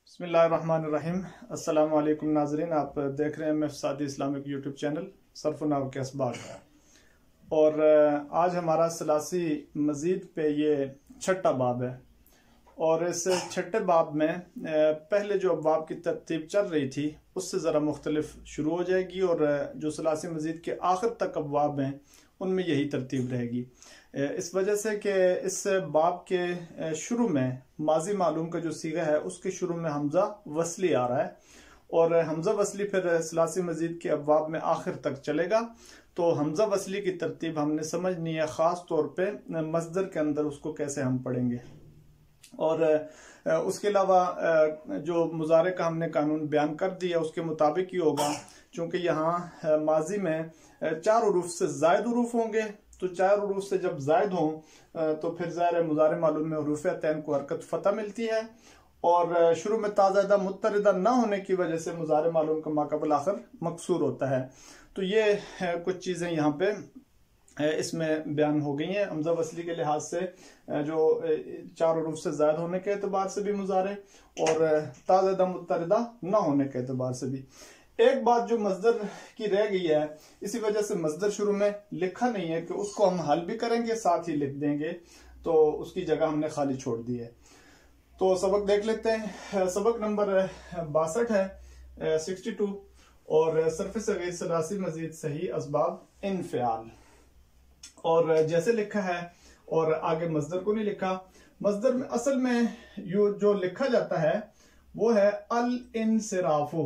बिस्मिल्लाहिर्रहमानिर्रहीम। अस्सलाम वालेकुम नाजरीन, आप देख रहे हैं मैं सादी इस्लामिक यूट्यूब चैनल सर्फ नाव के असबाब। और आज हमारा सलासी मजीद पे ये छठा बाब है। और इस छठे बाब में पहले जो बाब की तरतीब चल रही थी उससे ज़रा मुख्तलिफ शुरू हो जाएगी, और जो सलासी मजीद के आखिर तक अबवाब हैं उनमें यही तरतीब रहेगी। इस वजह से कि इस बाब के शुरू में माजी मालूम का जो सीगा है उसके शुरू में हमजा वसली आ रहा है, और हमजा वसली फिर सलासी मजीद के अबवाब में आखिर तक चलेगा। तो हमजा वसली की तरतीब हमने समझनी है, ख़ास तौर पे मस्दर के अंदर उसको कैसे हम पढ़ेंगे। और उसके अलावा जो मुजारे का हमने कानून बयान कर दिया उसके मुताबिक ही होगा, क्योंकि यहाँ माजी में 4 उरूफ से जायद उरूफ होंगे। तो 4 उरूफ से जब जायद हों तो फिर ज़ाहिर मुजारे मालूम में उरूफ तैन को हरकत फतह मिलती है, और शुरू में ताज़ादा मुत्तरिदा ना होने की वजह से मुजारे मालूम का माक़बल आखिर मकसूर होता है। तो ये कुछ चीज़ें यहाँ पे इसमें बयान हो गई हैं हमजा वसली के लिहाज से, जो 4 उरूफ से ज़ायद होने के एतबार से भी मुजारे और ताज़ादा मुत्तरिदा ना होने के एतबार से भी। एक बात जो मस्दर की रह गई है, इसी वजह से मस्दर शुरू में लिखा नहीं है कि उसको हम हल भी करेंगे साथ ही लिख देंगे, तो उसकी जगह हमने खाली छोड़ दी है। तो सबक देख लेते हैं। सबक नंबर 62 है 62, और सरफ सगीर सलासी मजीद सही असबाब इनफियाल। और जैसे लिखा है और आगे मस्दर को नहीं लिखा। मस्दर में असल में जो लिखा जाता है वो है अल इंसिराफु,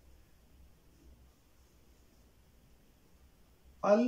अल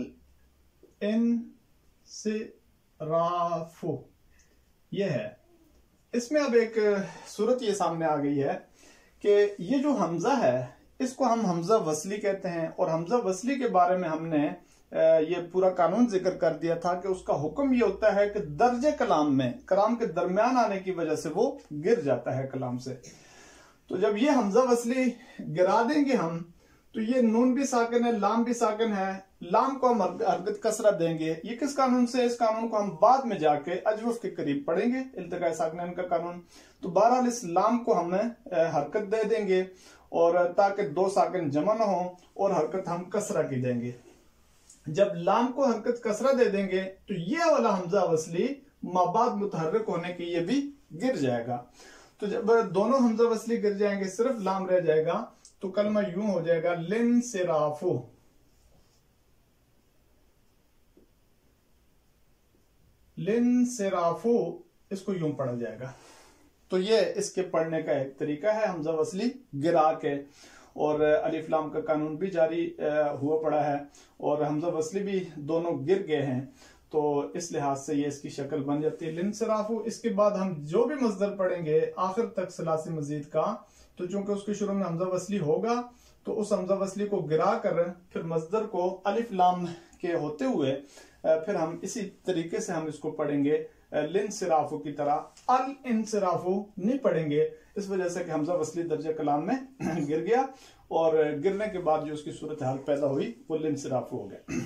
इंसिराफु ये है। इसमें अब एक सूरत ये सामने आ गई है कि ये जो हमजा है इसको हम हमजा वसली कहते हैं, और हमजा वसली के बारे में हमने ये पूरा कानून जिक्र कर दिया था कि उसका हुक्म ये होता है कि दर्जे कलाम में कलाम के दरमियान आने की वजह से वो गिर जाता है कलाम से। तो जब ये हमजा वसली गिरा देंगे हम, तो ये नून भी साकिन है, लाम भी साकिन है, लाम को हम हरकत कसरा देंगे। ये किस कानून से? इस कानून को हम बाद में जाके अजवफ के करीब पढ़ेंगे, इल्तिकाए साकिनैन का कानून। तो बहरहाल इस लाम को हम हरकत दे देंगे, और ताकि 2 साकिन जमा ना हो, और हरकत हम कसरा की देंगे। जब लाम को हरकत कसरा दे देंगे तो ये वाला हमजा वसली माबाद मुतहर्रिक होने के ये भी गिर जाएगा। तो जब दोनों हमजा वसली गिर जाएंगे, सिर्फ लाम रह जाएगा, तो कलमा यूं हो जाएगा लिन सिराफू। लिन सिराफू इसको यूं पढ़ा जाएगा। तो ये इसके पढ़ने का एक तरीका है हमजा वसली गिरा के। और अलिफ लाम का कानून भी जारी हुआ पड़ा है, और हमजा वसली भी दोनों गिर गए हैं। तो इस लिहाज से ये इसकी शक्ल बन जाती है लिन सिराफू। इसके बाद हम जो भी मस्दर पढ़ेंगे आखिर तक सलासी मजीद का, तो चूंकि उसके शुरू में हमजा वसली होगा, तो उस हमजा वसली को गिरा कर फिर मस्दर को अलिफ लाम के होते हुए फिर हम इसी तरीके से हम इसको पढ़ेंगे लिन सिराफू की तरह। अल इंसिराफू नहीं पढ़ेंगे, इस वजह से कि हमजा वसली दर्जे कलाम में गिर गया, और गिरने के बाद जो उसकी सूरत हाल पैदा हुई वो लिन सिराफू हो गया।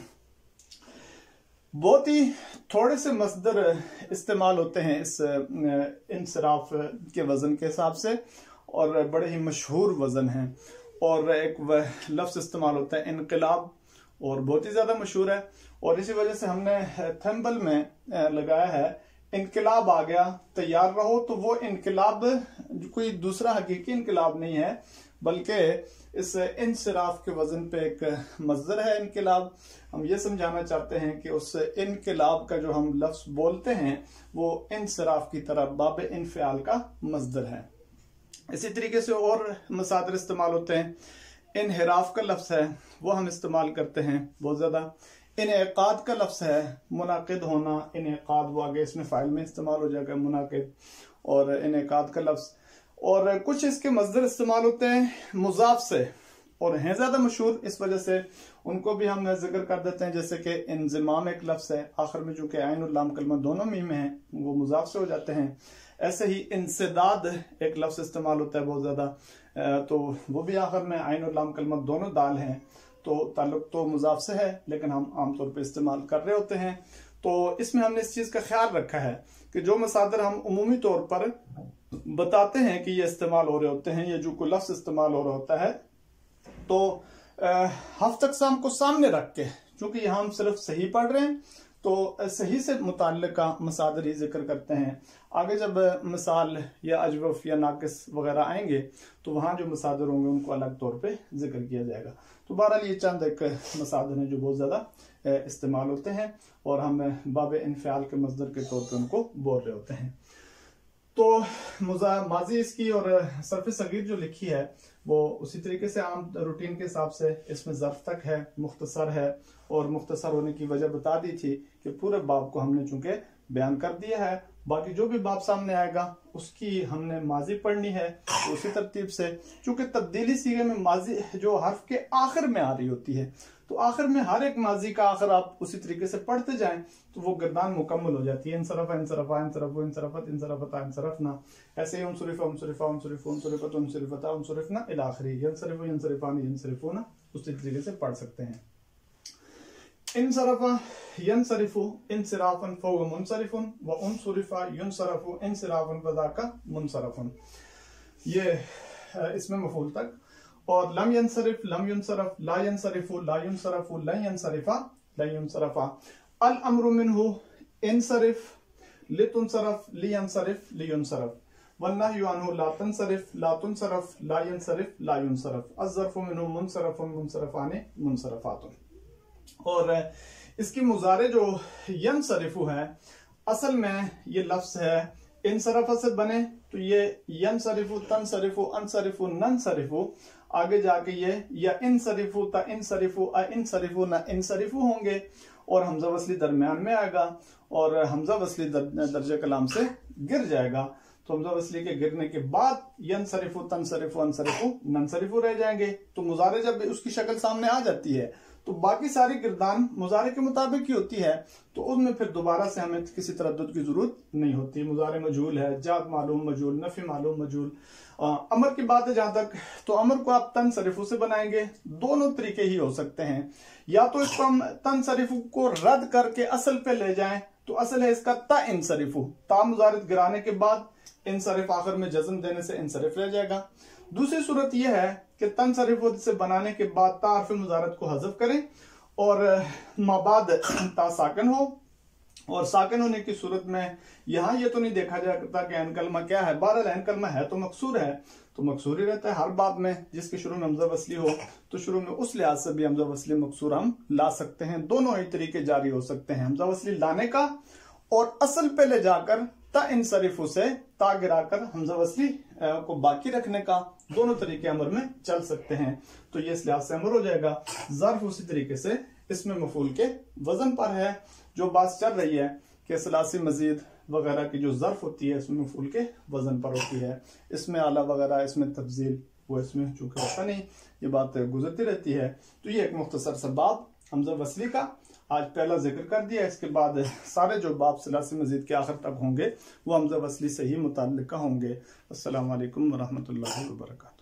बहुत ही थोड़े से मस्दर इस्तेमाल होते हैं इस इंसिराफ के वजन के हिसाब से, और बड़े ही मशहूर वजन है। और एक लफ्ज इस्तेमाल होता है इनकलाब, और बहुत ही ज्यादा मशहूर है, और इसी वजह से हमने थंबल में लगाया है इनकलाब आ गया तैयार रहो। तो वो इनकलाब कोई दूसरा हकीकी इनकलाब नहीं है, बल्कि इस इंसिराफ के वजन पे एक मस्दर है इनकलाब। हम ये समझाना चाहते हैं कि उस इनकलाब का जो हम लफ्ज बोलते हैं वो इंसिराफ की तरह बाब इनफियाल का मस्दर है। इसी तरीके से और मसादर इस्तेमाल होते हैं। इनहिराफ का लफ्ज है वो हम इस्तेमाल करते हैं बहुत ज्यादा। इनेकाद का लफ्ज है मुनाकिद होना, इनेकाद वो आगे इसमें फाइल में इस्तेमाल हो जाएगा मुनाकिद, और इनेकाद का लफ्ज। और कुछ इसके मस्दर इस्तेमाल होते हैं मुजाफ से, और हैं ज्यादा मशहूर, इस वजह से उनको भी हम जिक्र कर देते हैं। जैसे कि इंजमाम एक लफ्ज है, आखिर में चूंकि आइन और लाम कलमा दोनों मीम है, वो मुजाफ से हो जाते हैं। ऐसे ही इंसदाद एक लफ्ज इस्तेमाल होता है बहुत ज्यादा, तो वो भी आखिर में आइन और लाम कलमा दोनों दाल हैं, तो ताल्लुक तो मुजाफ से है, लेकिन हम आमतौर पर इस्तेमाल कर रहे होते हैं। तो इसमें हमने इस चीज का ख्याल रखा है कि जो मसादर हम उमूमी तौर पर बताते हैं कि ये इस्तेमाल हो रहे होते हैं, ये जो कोई लफ्ज इस्तेमाल हो रहा होता है, तो हफ्त अक़साम को सामने रख के, चूंकि यहाँ हम सिर्फ सही पढ़ रहे हैं तो सही से मुताल्लिका मसादर ही जिक्र करते हैं। आगे जब मिसाल या अजवफ या नाकिस वगैरह आएंगे तो वहां जो मसादर होंगे उनको अलग तौर पे जिक्र किया जाएगा। तो बहरहाल ये चंद एक मसादर हैं जो बहुत ज्यादा इस्तेमाल होते हैं और हम बाब इनफियाल के मस्दर के तौर पे उनको बोल रहे होते हैं। तो माजी इसकी और सर्फ सगीर जो लिखी है वो उसी तरीके से आम रूटीन के हिसाब से इसमें ज़र्फ तक है, मुख्तसर है, और मुख्तसर होने की वजह बता दी थी कि पूरे बाब को हमने चूंकि बयान कर दिया है। बाकी जो भी बाब सामने आएगा उसकी हमने माजी पढ़नी है तो उसी तरतीब से, चूंकि तब्दीली सीगे में माजी जो हर्फ के आखिर में आ रही होती है, तो आखिर में हर एक माजी का आखिर आप उसी तरीके से पढ़ते जाएं तो वो गर्दान मुकम्मल हो जाती है। इंसरफा इंसरफा इंसरफा इंसरफत इंसरफता इंसरफना, ऐसे ही उनसरिफा उनसरिफा उनसरिफ उनसरिफत उनसरिफता उनसरिफना इला आखिरी, यनसरिफु यनसरिफानी यनसरिफूना, उसी तरीके से पढ़ सकते हैं। इनसरफा यनसरिफु इंसिराफन फहुव मुनसरिफुन व उनसरिफा युनसरफु इंसिराफन फज़ाका मुनसरफुन, ये इसमें मफूल तक। और लम यनसरिफ लम युनसरफ, ला यनसरिफु ला युनसरफु, लन यनसरिफा ला युनसरफा, अल अम्रु मिन्हु इंसरिफ लितुनसरफ लियनसरिफ लियुनसरफ, वन्नहयु अन्हु ला तनसरिफ ला तुनसरफ ला यनसरिफ ला युनसरफ, अज़्ज़र्फु मिन्हु मुनसरफुन मुनसरफाने मुनसरफातुन। और इसकी मुजारे जो यनसरिफु है, असल में ये लफ्ज है इंसरफा से बने तो ये यनसरिफु तनसरिफु अनसरिफु ननसरिफु, आगे जाके ये या इंसरिफु ता इंसरिफु अ इंसरिफु न इंसरिफु होंगे और हमजा वसली दरमियान में आएगा और हमजा वसली दर्जे कलाम से गिर जाएगा। तो हमजा वसली के गिरने के बाद यनसरिफु तनसरिफु अनसरिफु ननसरिफु रह जाएंगे। तो मुजारे जब उसकी शक्ल सामने आ जाती है तो बाकी सारी गिरदान मुजारे के मुताबिक ही होती है, तो उसमें फिर दोबारा से हमें किसी तरद्दुद की जरूरत नहीं होती। मुजारे मजहूल है, जात मालूम मजहूल, नफी मालूम मजहूल। अमर की बात है जहां तक, तो अमर को आप तनसरिफु से बनाएंगे, दोनों तरीके ही हो सकते हैं। या तो इसको हम तनसरिफु को रद्द करके असल पे ले जाएं, तो असल है इसका ता इंसरिफु, ता मुजारिद गिराने के बाद इंसरिफ आखिर में जज्म देने से इंसरिफ रह जाएगा। दूसरी सूरत यह है कि तनसरिफ से बनाने के बाद ता हर्फ मुजारत को हज़फ करें और माबाद ता साकिन हो, और साकिन होने की सूरत में यहाँ ये तो नहीं देखा जाता कि ऐन कलमा क्या है, बहरहाल ऐन कलमा है तो मकसूर है, तो मकसूर ही रहता है हर बाब में जिसके शुरू में हमजा वसली हो, तो शुरू में उस लिहाज से भी हमजा वसली मकसूर हम ला सकते हैं। दोनों ही तरीके जारी हो सकते हैं, हमजा वसली लाने का और असल पे ले जाकर ता इंसरिफु से ता गिराकर हमजा वसली को बाकी रखने का, दोनों तरीके अमर में चल सकते हैं। तो ये इस लिहाज से अमर हो जाएगा। ज़र्फ उसी तरीके से इसमें मफूल के वजन पर है। जो बात चल रही है कि सलासी मजीद वगैरह की जो ज़र्फ होती है इसमें मफूल के वजन पर होती है, इसमें आला वगैरह, इसमें तफजील, वो इसमें चूंकि होता नहीं, ये बात गुजरती रहती है। तो ये एक मुख्तसर सा बाब हमजा वसली का आज पहला जिक्र कर दिया। इसके बाद सारे जो बाब सलासी मजीद के आखिर तक होंगे वो हमजा वसली से ही मुताल्लिक़ होंगे। अस्सलामु अलैकुम वरहमतुल्लाहि वबरकातुहू।